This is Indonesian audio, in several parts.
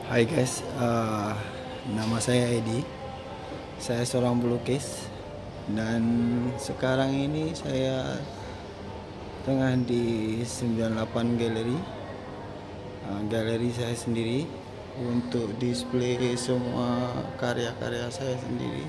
Hai guys, nama saya Edi. Saya seorang pelukis dan sekarang ini saya tengah di 98 galeri, galeri saya sendiri untuk display semua karya-karya saya sendiri.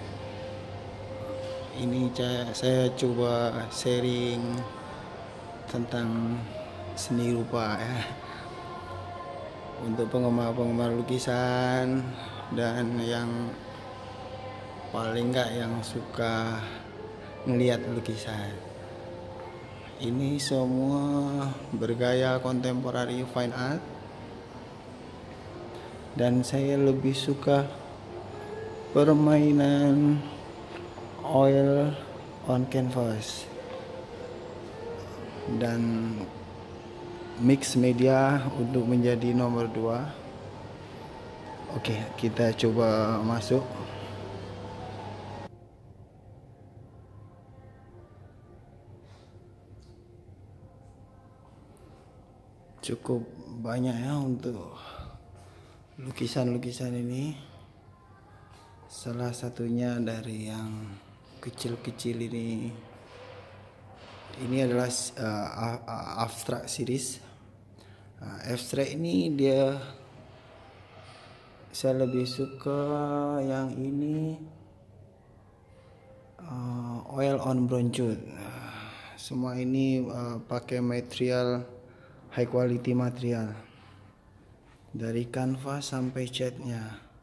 Ini saya coba sharing tentang seni rupa ya, untuk penggemar-penggemar lukisan dan yang paling enggak yang suka ngelihat lukisan. Ini semua bergaya contemporary fine art dan saya lebih suka permainan oil on canvas dan mix media untuk menjadi nomor 2. Oke, kita coba masuk. Cukup banyak ya untuk lukisan-lukisan ini. Salah satunya dari yang kecil-kecil ini. Ini adalah abstrak series. Abstrak ini saya lebih suka yang ini, oil on bronze. Semua ini pakai material high quality material, dari kanvas sampai catnya.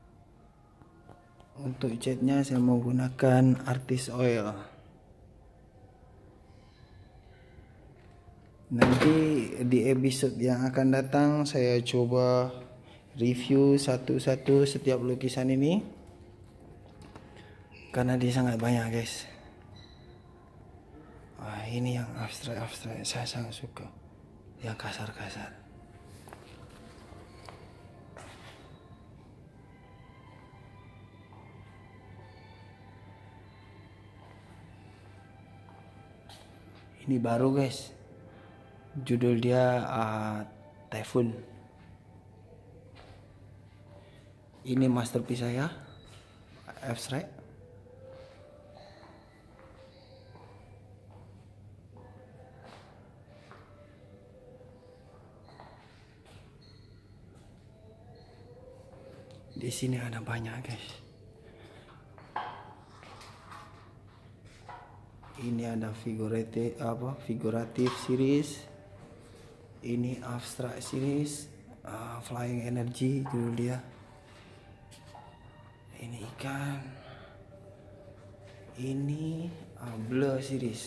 Untuk catnya saya menggunakan artist oil. Nanti di episode yang akan datang saya coba review satu-satu setiap lukisan ini, karena dia sangat banyak guys. Ini yang abstrak saya sangat suka, yang kasar-kasar. Ini baru guys, judul dia Typhoon. Ini masterpiece saya, abstrak. Di sini ada banyak guys. Ini ada figuratif series. Ini abstrak series, flying energy judul dia. Ini ikan. Ini blur series.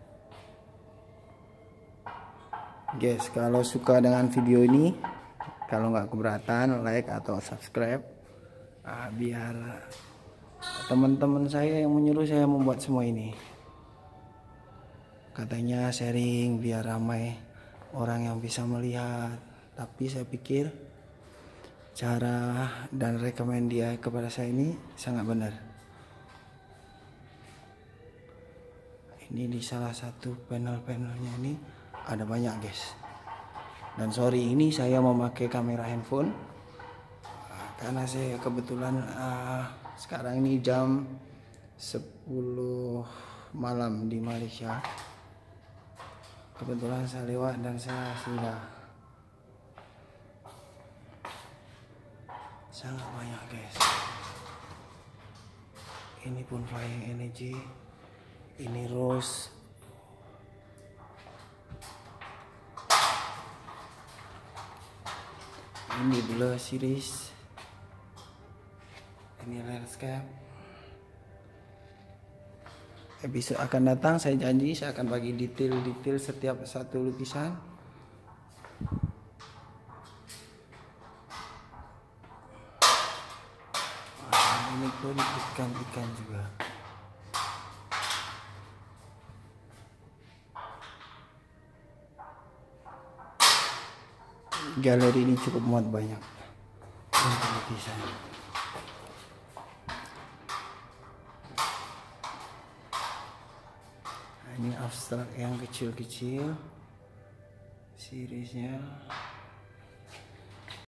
Guys, kalau suka dengan video ini, kalau nggak keberatan, like atau subscribe, biar teman-teman saya yang menyuruh saya membuat semua ini. Katanya sharing biar ramai orang yang bisa melihat, tapi saya pikir cara dan rekomend dia kepada saya ini sangat benar. Ini di salah satu panel-panelnya ini ada banyak guys. Dan sorry, ini saya memakai kamera handphone karena saya kebetulan sekarang ini jam 10 malam di Malaysia. Kebetulan saya lewat dan saya sudah sangat banyak guys. Ini pun flying energy. Ini rose. Ini blur series. Ini landscape. Episode akan datang saya janji saya akan bagi detail-detail setiap satu lukisan. Ini pun ikan-ikan juga. Galeri ini cukup muat banyak untuk lukisan. Ini abstrak yang kecil-kecil seriesnya.